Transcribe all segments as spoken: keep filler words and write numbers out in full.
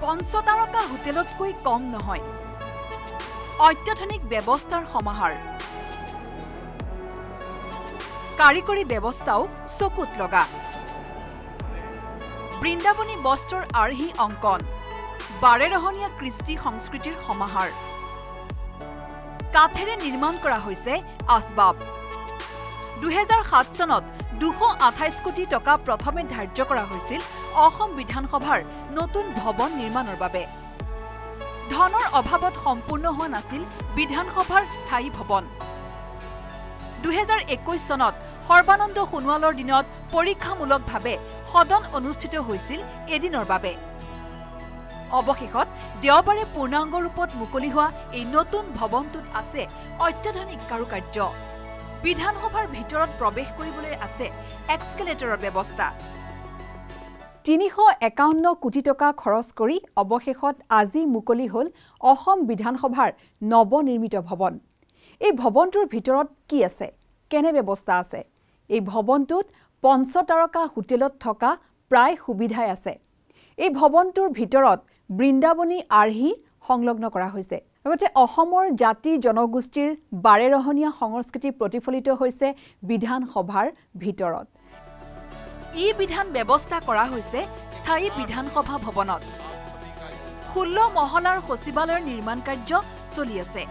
পঞ্চতাৰকা হোটেলতকৈ কম নহয় অত্যাধুনিক ব্যৱস্থাৰ সমাহাৰ কাৰিকৰী ব্যৱস্থাও চকুত লগা বৃন্দাবনী বস্ত্ৰৰ আৰ্হি অংকন বাৰেৰহনীয়া কৃষ্টি সংস্কৃতিৰ সমাহাৰ কাঠেৰে নিৰ্মাণ কৰা হৈছে আছবাব দুই হাজাৰ সাত চনত দুশ আঠাইশ কোটি টকা প্ৰথমে ধাৰ্য কৰা হৈছিল অসম বিধানসভাৰ নতুন ভৱন নিৰ্মাণৰ বাবে ধনৰ অভাৱত সম্পূৰ্ণ হোৱা নাছিল বিধানসভাৰ স্থায়ী ভৱন দুই হাজাৰ একৈশ চনত সৰ্বানন্দ সোণোৱালৰ দিনত পৰীক্ষামূলকভাৱে সদন অনুষ্ঠিত হৈছিল এদিনৰ বাবে অৱশেষত দেওবাৰে পূৰ্ণাংগ ৰূপত মুকলি হোৱা এই নতুন ভৱনটোত আছে অত্যাধুনিক কাৰুকাৰ্য বিধানসভাৰ ভিতৰত প্ৰৱেশ কৰিবলৈ আছে এক্সকেলেটৰৰ ব্যৱস্থা তিনিশ একাৱন্ন কোটি টকা খৰচ কৰি অৱশেষত আজি মুকলি হ'ল অসম বিধানসভাৰ নৱনিৰ্মিত ভৱন এই ভৱনটোৰ ভিতৰত কি আছে কেনে ব্যৱস্থা আছে এই ভৱনটোত পঞ্চতাৰকা হোটেলত থকা প্ৰায় সুবিধাই আছে এই ভৱনটোৰ ভিতৰত বৃন্দাবনী আৰ্হি সংলগ্ন কৰা হৈছে লগতে অসমৰ জাতি জনগোষ্ঠীৰ বাৰেৰহনীয়া সংস্কৃতি প্ৰতিফলিত হৈছে বিধানসভাৰ ভিতৰত ই বিধান ব্যৱস্থা কৰা হৈছে স্থায়ী বিধানসভা ভৱনত ষোল্ল মহলাৰ সচিবালয়ৰ নিৰ্মাণ কাৰ্য চলি আছে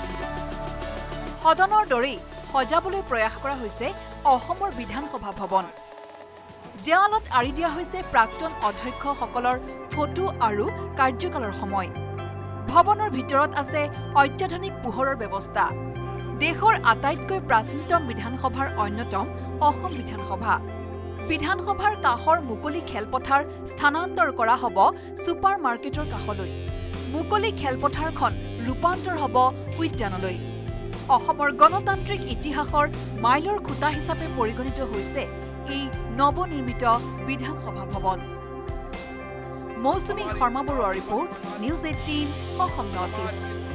সদনৰ দৰেই সজাবলৈ প্ৰয়াস কৰা হৈছে অসমৰ বিধানসভা ভৱন দেৱালত আঁৰি দিয়া হৈছে প্ৰাক্তন অধ্যক্ষসকলৰ ফটো আৰু কাৰ্যকালৰ সময় ভৱনৰ ভিতৰত আছে অত্যাধুনিক পোহৰৰ ব্যৱস্থা দেশৰ আটাইতকৈ প্ৰাচীনতম বিধানসভাৰ অন্যতম অসম বিধানসভা বিধানসভাৰ কাষৰ মুকলি খেলপথাৰ স্থানান্তৰ কৰা হ'ব ছুপাৰ মাৰ্কেটৰ কাষলৈ মুকলি খেলপথাৰখন ৰূপান্তৰ হ'ব উদ্যানলৈ অসমৰ গণতান্ত্ৰিক ইতিহাসৰ মাইলৰ খুঁটা হিচাপে পৰিগণিত হৈছে এই নৱনিৰ্মিত বিধানসভা ভৱন মৌচুমী শৰ্মা বৰুৱাৰ report news eighteen Assam north east